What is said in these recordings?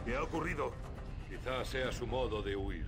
¿Qué ha ocurrido? Quizás sea su modo de huir.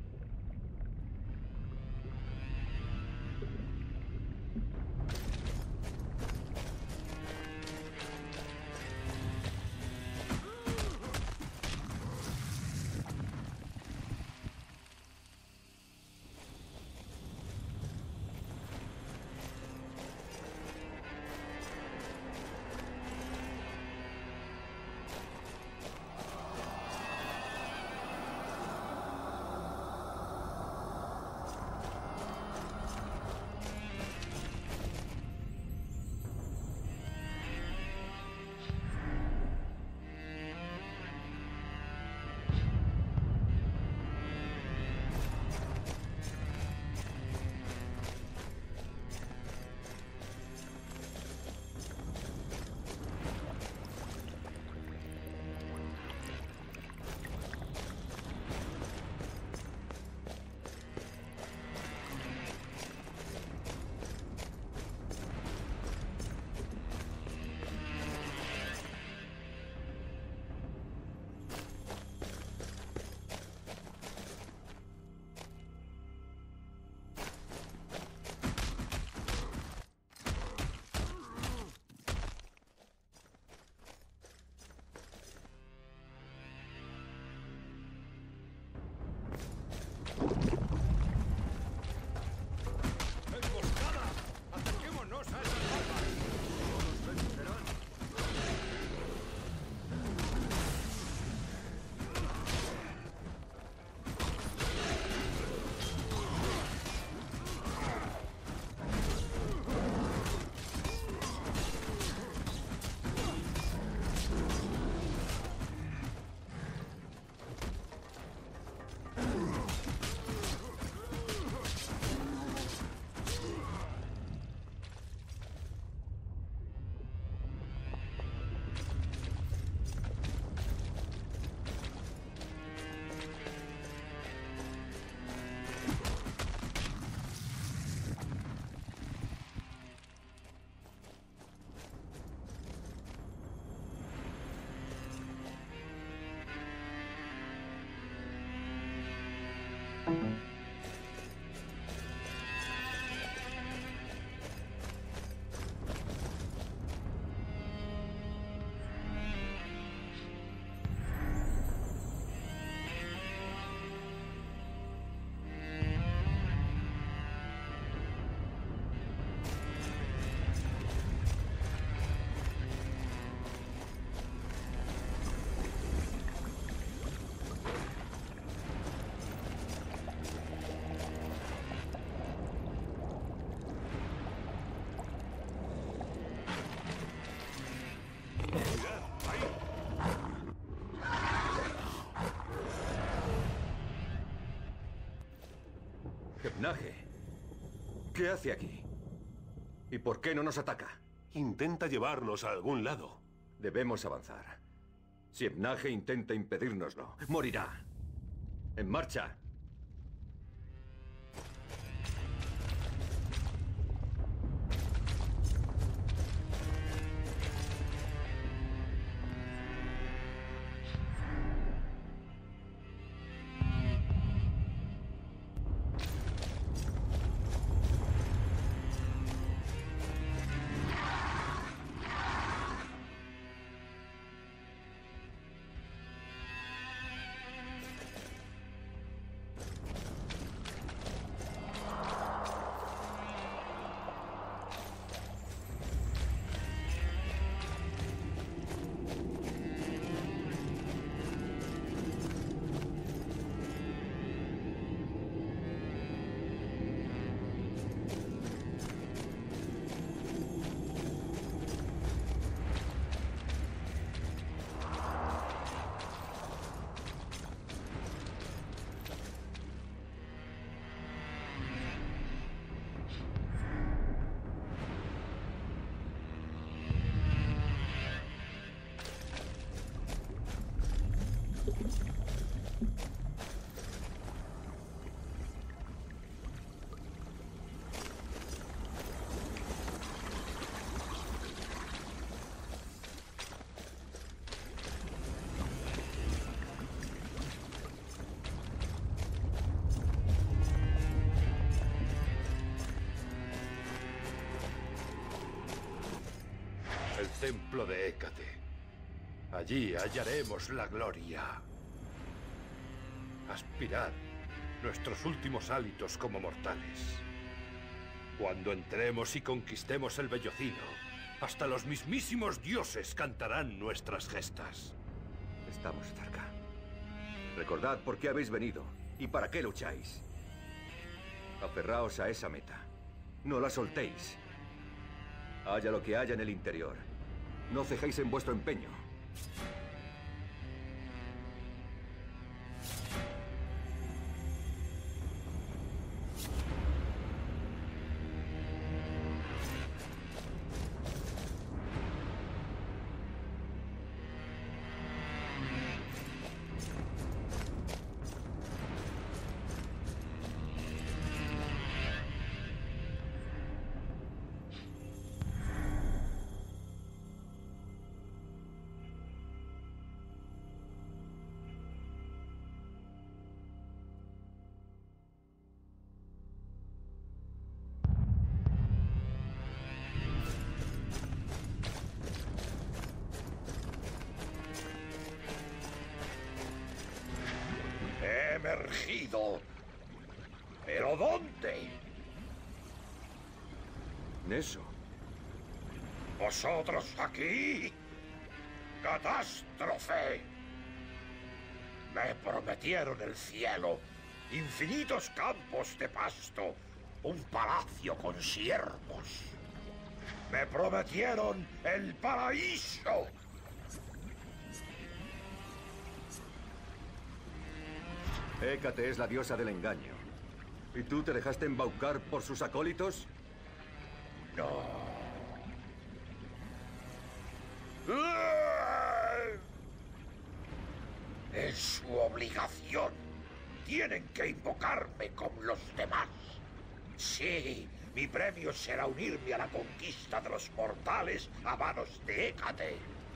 Nage, ¿qué hace aquí? ¿Y por qué no nos ataca? Intenta llevarnos a algún lado. Debemos avanzar. Si Nage intenta impedírnoslo, morirá. ¡En marcha! templo de Hécate. Allí hallaremos la gloria. Aspirad nuestros últimos hálitos como mortales. Cuando entremos y conquistemos el Vellocino, hasta los mismísimos dioses cantarán nuestras gestas. Estamos cerca. Recordad por qué habéis venido y para qué lucháis. Aferraos a esa meta. No la soltéis. Haya lo que haya en el interior. No cejéis en vuestro empeño. Emergido. ¿Pero dónde? Neso. ¿Vosotros aquí? ¡Catástrofe! Me prometieron el cielo, infinitos campos de pasto, un palacio con siervos. Me prometieron el paraíso. Hécate es la diosa del engaño. ¿Y tú te dejaste embaucar por sus acólitos? No. Es su obligación. Tienen que invocarme como los demás. Sí, mi premio será unirme a la conquista de los mortales a manos de Hécate.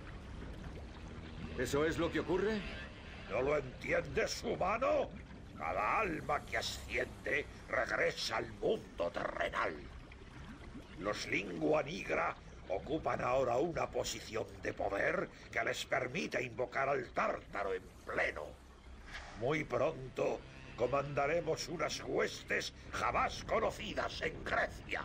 ¿Eso es lo que ocurre? ¿No lo entiendes, humano? Cada alma que asciende regresa al mundo terrenal. Los Lingua Nigra ocupan ahora una posición de poder que les permite invocar al Tártaro en pleno. Muy pronto comandaremos unas huestes jamás conocidas en Grecia.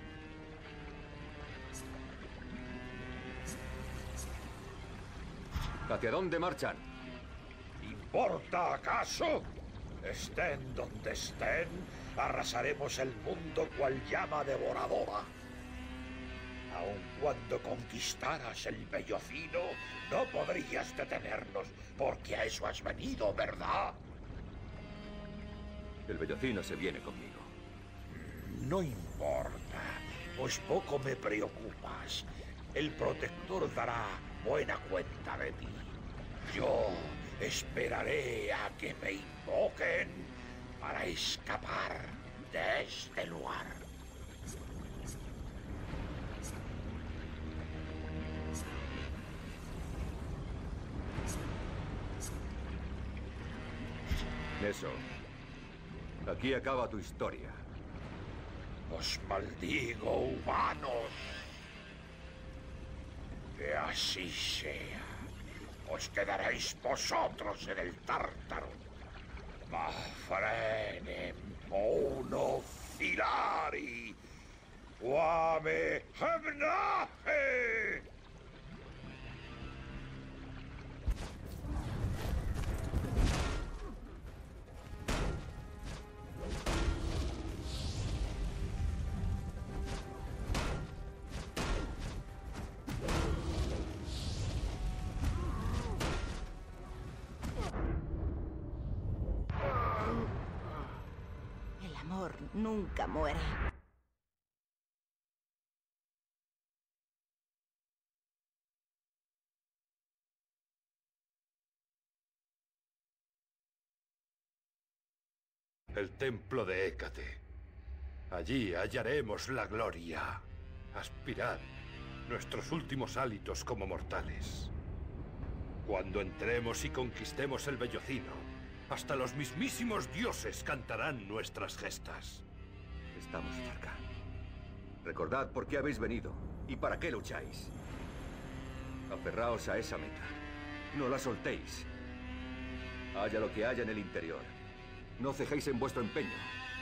¿Hacia dónde marchan? ¿Importa acaso? Estén donde estén, arrasaremos el mundo cual llama devoradora. Aun cuando conquistaras el Vellocino, no podrías detenernos, porque a eso has venido, ¿verdad? El Vellocino se viene conmigo. No importa, pues poco me preocupas. El protector dará buena cuenta de ti. Yo esperaré a que me invoquen para escapar de este lugar. Neso, aquí acaba tu historia. Os maldigo, humanos. Que así sea. Os quedaréis vosotros en el Tártaro. Mafrenem uno filari. Wame Hemnahe. El amor nunca muere. El templo de Hécate. Allí hallaremos la gloria. Aspirad nuestros últimos hálitos como mortales. Cuando entremos y conquistemos el Vellocino, hasta los mismísimos dioses cantarán nuestras gestas. Estamos cerca. Recordad por qué habéis venido y para qué lucháis. Aferraos a esa meta. No la soltéis. Haya lo que haya en el interior. No cejéis en vuestro empeño.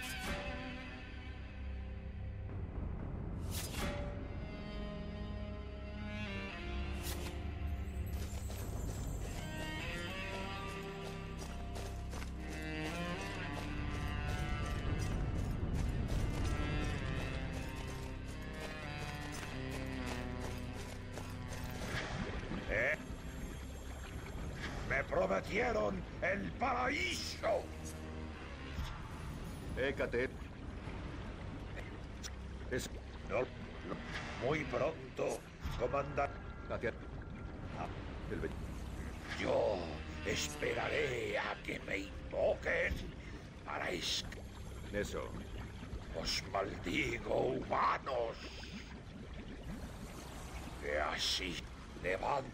¡Me prometieron el paraíso! Hécate. Es... Muy pronto, comandante. hacia... el... Yo esperaré a que me invoquen para Eso. Os maldigo, humanos. Que así levanten.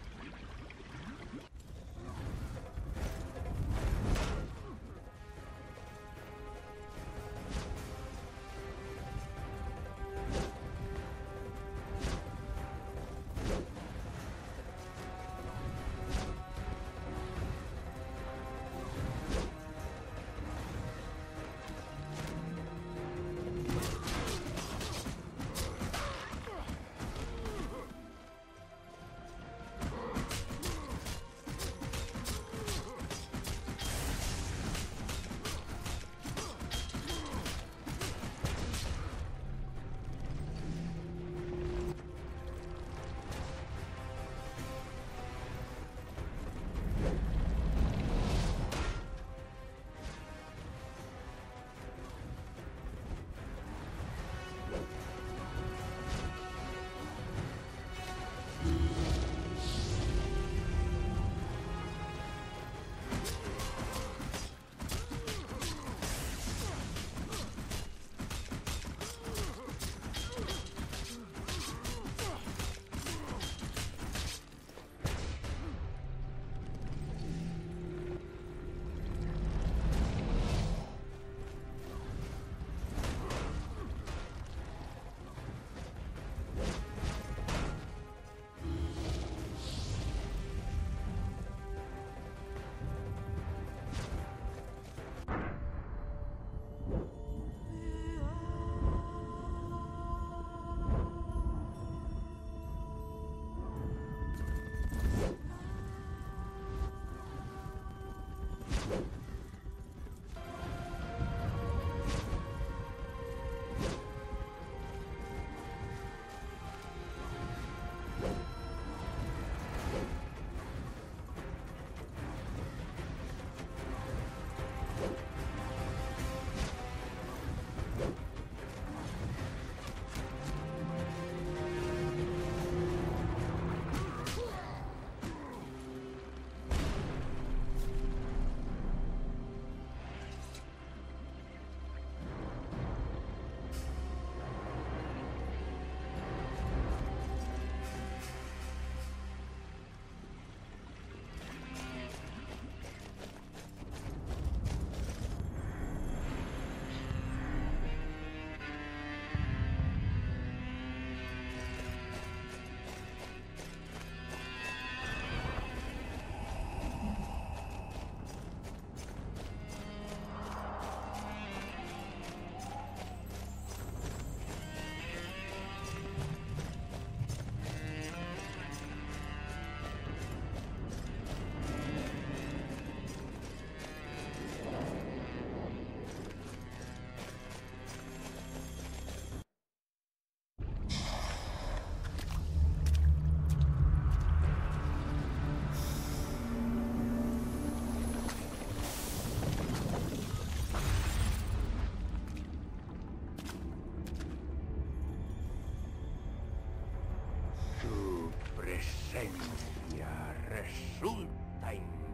Resulta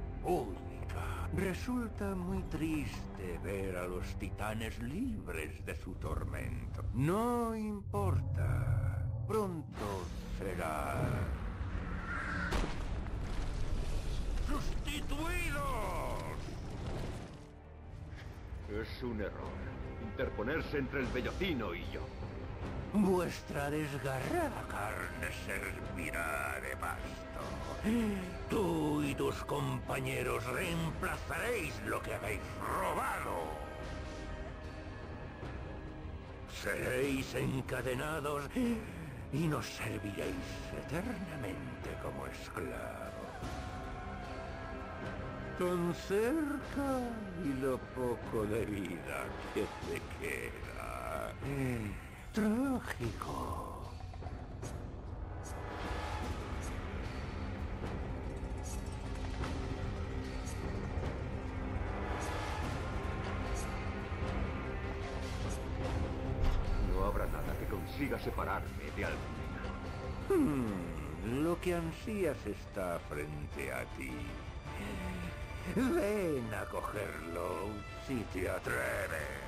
impúdica. Resulta muy triste ver a los titanes libres de su tormento. No importa. Pronto será... ¡sustituidos! Es un error interponerse entre el Bellocino y yo. Vuestra desgarrada carne servirá de pasto. Tú y tus compañeros reemplazaréis lo que habéis robado. Seréis encadenados y nos serviréis eternamente como esclavos. Tan cerca y lo poco de vida que te queda. Trágico. No habrá nada que consiga separarme de Alcmena. Lo que ansías está frente a ti. Ven a cogerlo si te atreves.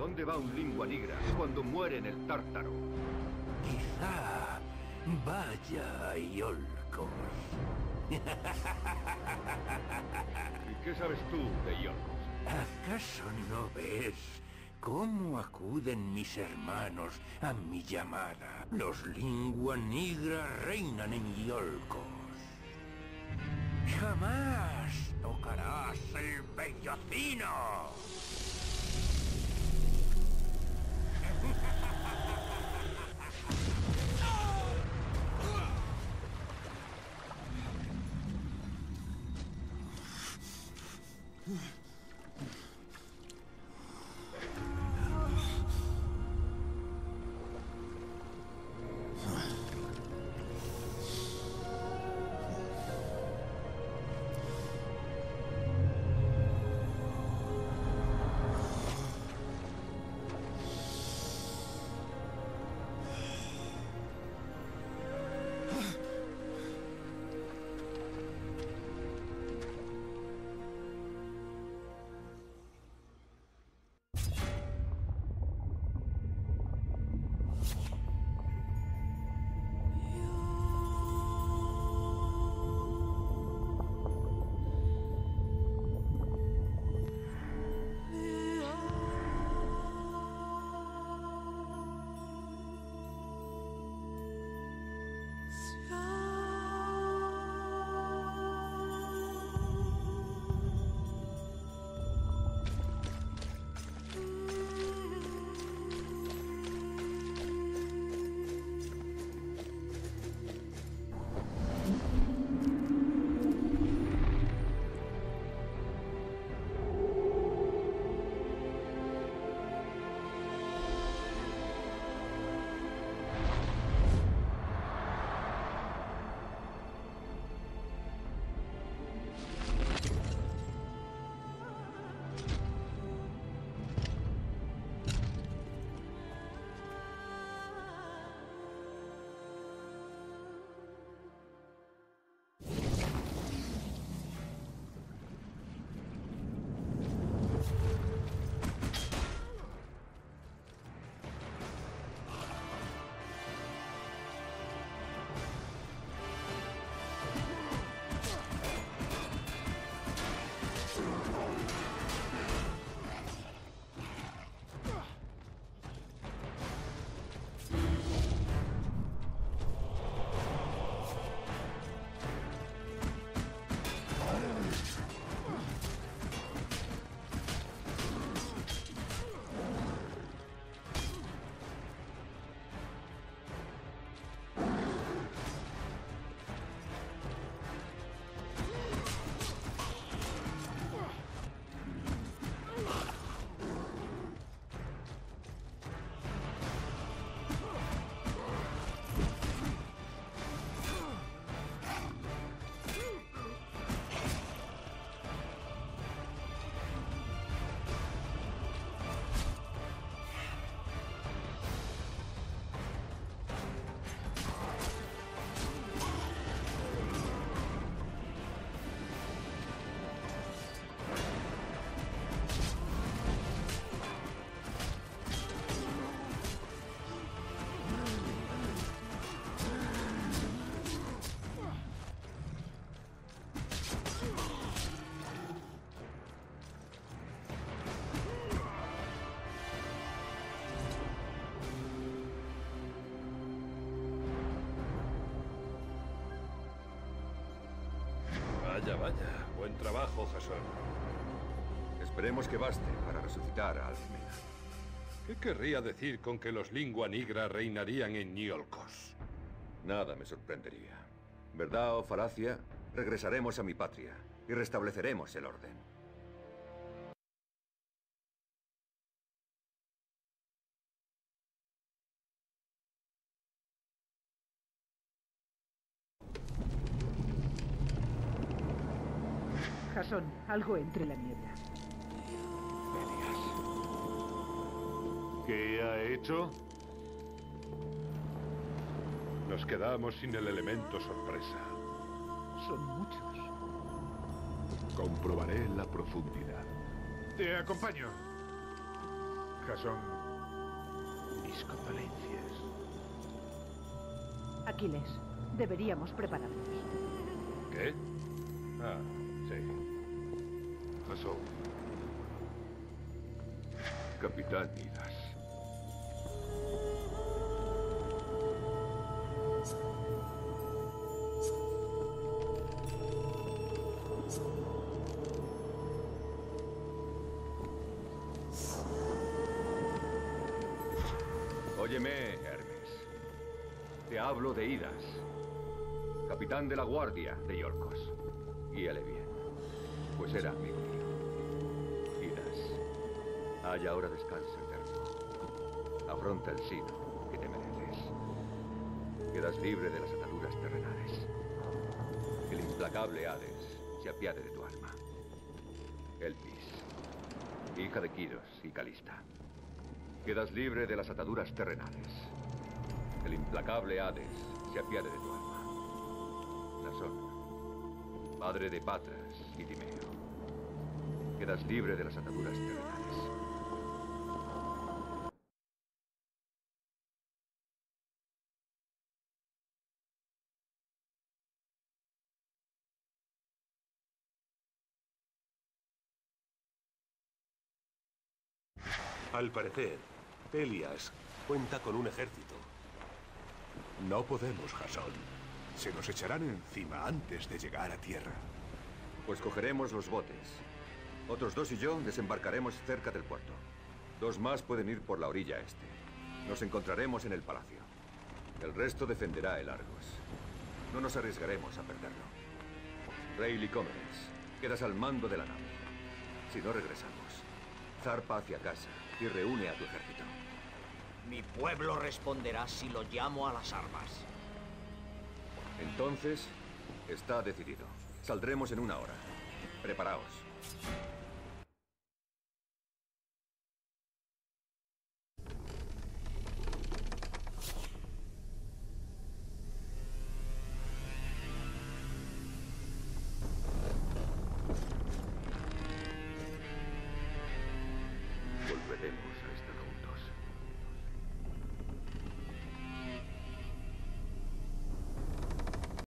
dónde va un lingua nigra cuando muere en el Tártaro? Quizá vaya a Iolcos. ¿Y qué sabes tú de Iolcos? ¿Acaso no ves cómo acuden mis hermanos a mi llamada? Los lingua nigra reinan en Iolcos. ¡Jamás tocarás el bellocino! Vaya, vaya. Buen trabajo, Jasón. Esperemos que baste para resucitar a Alcmena. ¿Qué querría decir con que los lingua nigra reinarían en Iolcos? Nada me sorprendería. ¿Verdad o falacia? Regresaremos a mi patria y restableceremos el orden. Jasón, algo entre la niebla. ¿Qué ha hecho? Nos quedamos sin el elemento sorpresa. Son muchos. Comprobaré la profundidad. Te acompaño. Jasón, mis condolencias. Aquiles, deberíamos prepararnos. ¿Qué? Ah, sí. Jasón. Capitán Midas. Óyeme, Hermes. Te hablo de Idas, capitán de la guardia de Iorcos. Guíale bien, pues era amigo mío. Idas, haya ahora descanso eterno. Afronta el sino que te mereces. Quedas libre de las ataduras terrenales. El implacable Hades se apiade de tu alma. Elpis, hija de Quiros y Calista. Quedas libre de las ataduras terrenales. El implacable Hades se apiade de tu alma. Nasón, padre de Patras y Timeo. Quedas libre de las ataduras terrenales. Al parecer, Pelias cuenta con un ejército. No podemos, Jasón. Se nos echarán encima antes de llegar a tierra. Pues cogeremos los botes. Otros 2 y yo desembarcaremos cerca del puerto. 2 más pueden ir por la orilla este. Nos encontraremos en el palacio. El resto defenderá el Argos. No nos arriesgaremos a perderlo. Rey Licómenes, quedas al mando de la nave. Si no regresamos, zarpa hacia casa y reúne a tu ejército. Mi pueblo responderá si lo llamo a las armas. Entonces, está decidido. Saldremos en 1 hora. Preparaos.